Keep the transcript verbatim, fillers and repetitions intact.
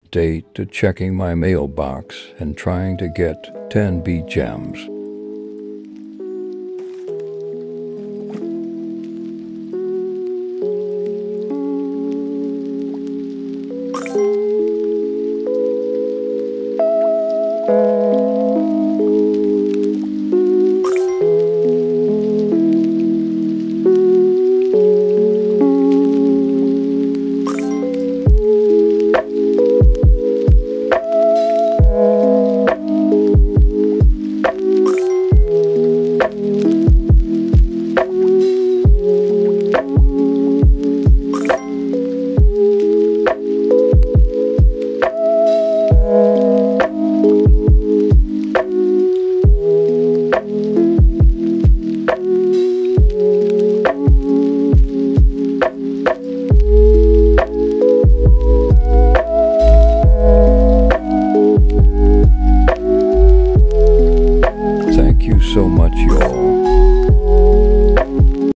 date to checking my mailbox and trying to get ten B gems. Thank you so much, y'all.